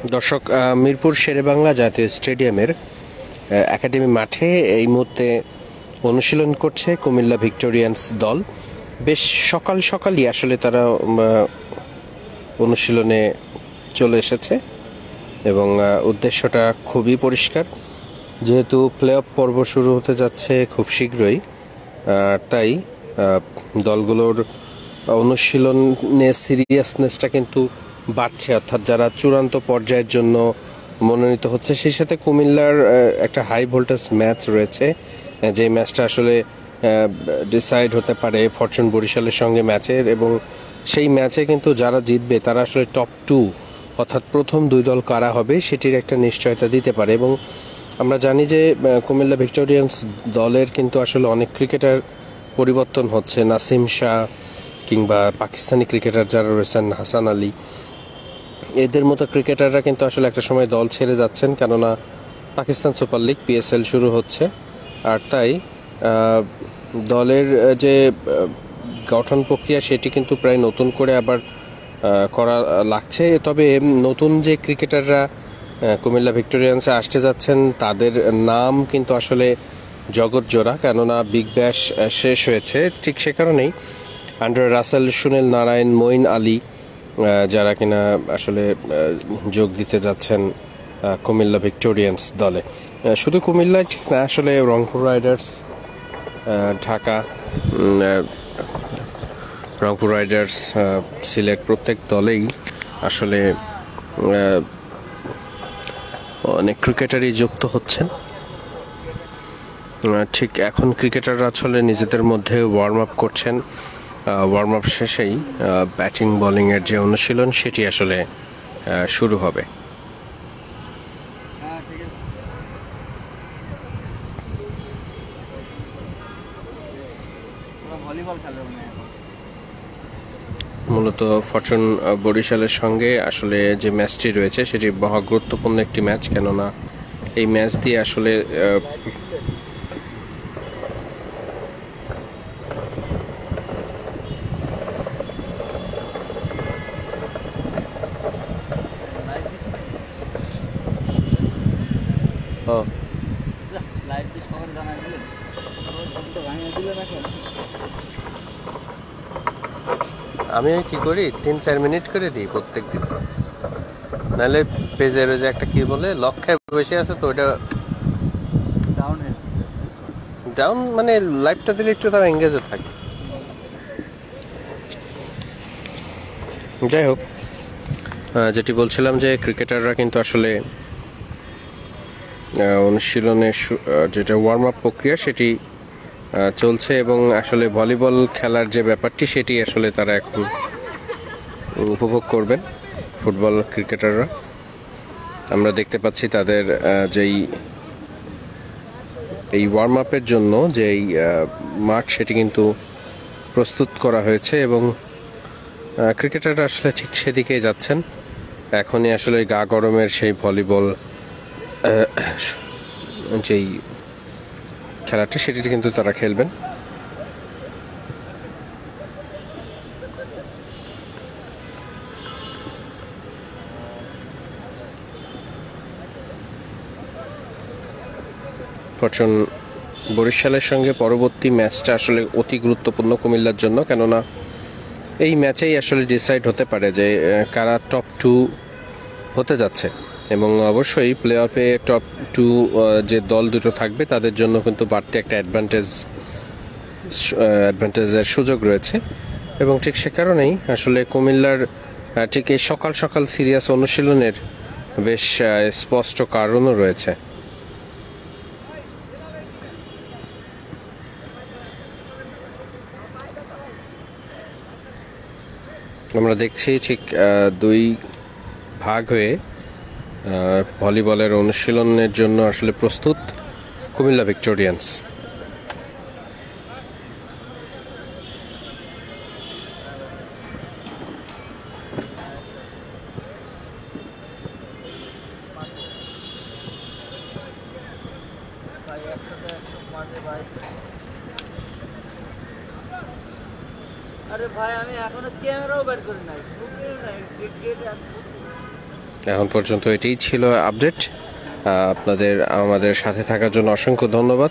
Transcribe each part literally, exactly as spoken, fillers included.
দর্শক, মিরপুর শেরেবাংলা জাতীয় স্টেডিয়ামের একাডেমি মাঠে এই মুহূর্তে অনুশীলন করছে কুমিল্লা ভিক্টোরিয়ান্স দল। বেশ সকাল সকালই আসলে তারা অনুশীলনে চলে এসেছে এবং উদ্দেশ্যটা খুবই পরিষ্কার, যেহেতু প্লে অফ পর্ব শুরু হতে যাচ্ছে খুব শীঘ্রই, তাই দলগুলোর অনুশীলনে সিরিয়াসনেসটা কিন্তু বাড়ছে, অর্থাৎ যারা চূড়ান্ত পর্যায়ের জন্য মনোনীত হচ্ছে। সেই সাথে কুমিল্লার একটা হাই ভোল্টেজ ম্যাচ রয়েছে, যে ম্যাচটা আসলে ডিসাইড হতে পারে ফরচুন বরিশালের সঙ্গে ম্যাচের, এবং সেই ম্যাচে কিন্তু যারা জিতবে তারা আসলে টপ টু অর্থাৎ প্রথম দুই দল কারা হবে সেটির একটা নিশ্চয়তা দিতে পারে। এবং আমরা জানি যে কুমিল্লা ভিক্টোরিয়ান্স দলের কিন্তু আসলে অনেক ক্রিকেটার পরিবর্তন হচ্ছে, নাসিম শাহ কিংবা পাকিস্তানি ক্রিকেটার যারা রয়েছেন হাসান আলী, এদের মতো ক্রিকেটাররা কিন্তু আসলে একটা সময় দল ছেড়ে যাচ্ছেন, কেননা পাকিস্তান সুপার লিগ পিএসএল শুরু হচ্ছে। আর তাই দলের যে গঠন প্রক্রিয়া সেটি কিন্তু প্রায় নতুন করে আবার করা লাগছে। তবে নতুন যে ক্রিকেটাররা কুমিল্লা ভিক্টোরিয়ান্সে আসতে যাচ্ছেন তাদের নাম কিন্তু আসলে জগৎজোড়া, কেননা বিগ ব্যাশ শেষ হয়েছে। ঠিক সে কারণেই Andre Russell, Sunil, Narine, Moeen Ali যারা কিনা আসলে যোগ দিতে যাচ্ছেন কুমিল্লা ভিক্টোরিয়ান্স দলে। শুধু কুমিল্লায় ঠিক না, আসলে রংপুর রাইডার্স, ঢাকা, রংপুর রাইডার্স, সিলেট প্রত্যেক দলেই আসলে অনেক ক্রিকেটারই যুক্ত হচ্ছেন। ঠিক এখন ক্রিকেটাররা আসলে নিজেদের মধ্যে ওয়ার্ম আপ করছেন। ওয়ার্ম আপ শেষেই ব্যাটিং বোলিংয়ের যে অনুশীলন সেটি আসলে শুরু হবে। মূলত ফরচুন বরিশালের সঙ্গে আসলে যে ম্যাচটি রয়েছে সেটি মহা গুরুত্বপূর্ণ একটি ম্যাচ, কেননা এই ম্যাচ দিয়ে আসলে আমি কি করি, তিন চার মিনিট করে দিই প্রত্যেক দিন, নাহলে পেজের যে একটা কি বলে লক্ষ্যে বসে আছে, তো ওটা ডাউন, মানে লাইভটা দিলে একটু তারা এঙ্গেজে থাকে। যাই হোক, যেটি বলছিলাম যে ক্রিকেটাররা কিন্তু আসলে অনুশীলনের যেটা ওয়ার্ম আপ প্রক্রিয়া সেটি চলছে, এবং আসলে ভলিবল খেলার যে ব্যাপারটি সেটি আসলে তারা এখন উপভোগ করবেন ফুটবল ক্রিকেটাররা। আমরা দেখতে পাচ্ছি তাদের যেই এই ওয়ার্ম আপের জন্য যেই মাঠ সেটি কিন্তু প্রস্তুত করা হয়েছে, এবং ক্রিকেটাররা আসলে ঠিক সেদিকেই যাচ্ছেন। এখনই আসলে গা গরমের সেই ভলিবল যেই খেলাটি সেটি কিন্তু তারা খেলবেন। ফরচুন বরিশালের সঙ্গে পরবর্তী ম্যাচটা আসলে অতি গুরুত্বপূর্ণ কুমিল্লার জন্য, কেননা এই ম্যাচেই আসলে ডিসাইড হতে পারে যে কারা টপ টু হতে যাচ্ছে, এবং অবশ্যই প্লে অফে টপ টু যে দল দুটো থাকবে তাদের জন্য কিন্তু বাড়তি একটা অ্যাডভান্টেজ অ্যাডভান্টেজের সুযোগ রয়েছে। এবং ঠিক সে কারণেই আসলে কুমিল্লার ঠিক এই সকাল সকাল সিরিয়াস অনুশীলনের বেশ স্পষ্ট কারণও রয়েছে। আমরা দেখছি ঠিক দুই ভাগ হয়ে ভলিবলের অনুশীলনের জন্য আসলে প্রস্তুত কুমিল্লা ভিক্টোরিয়ান্স। আরে ভাই, আমি এখনো ক্যামেরাও বের করি নাই। এখন পর্যন্ত এটাই ছিল আপডেট। আপনাদের আমাদের সাথে থাকার জন্য অসংখ্য ধন্যবাদ।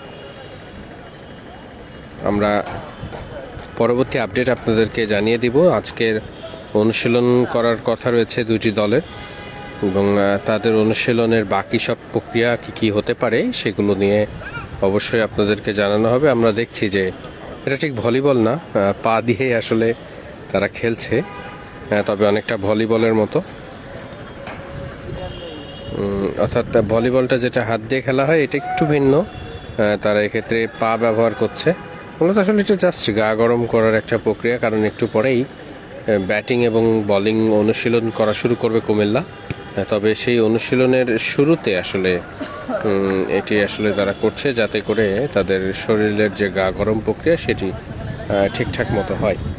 আমরা পরবর্তী আপডেট আপনাদেরকে জানিয়ে দিব। আজকের অনুশীলন করার কথা রয়েছে দুইটি দলের, এবং তাদের অনুশীলনের বাকি সব প্রক্রিয়া কী কী হতে পারে সেগুলো নিয়ে অবশ্যই আপনাদেরকে জানানো হবে। আমরা দেখছি যে এটা ঠিক ভলিবল না, পা দিয়ে আসলে তারা খেলছে, তবে অনেকটা ভলিবলের মতো। অর্থাৎ ভলিবলটা যেটা হাত দিয়ে খেলা হয় এটা একটু ভিন্ন, তারা এক্ষেত্রে পা ব্যবহার করছে। মূলত আসলে এটা জাস্ট গা গরম করার একটা প্রক্রিয়া, কারণ একটু পরেই ব্যাটিং এবং বোলিং অনুশীলন করা শুরু করবে কুমিল্লা। তবে সেই অনুশীলনের শুরুতে আসলে এটি আসলে তারা করছে যাতে করে তাদের শরীরের যে গা গরম প্রক্রিয়া সেটি ঠিকঠাক মতো হয়।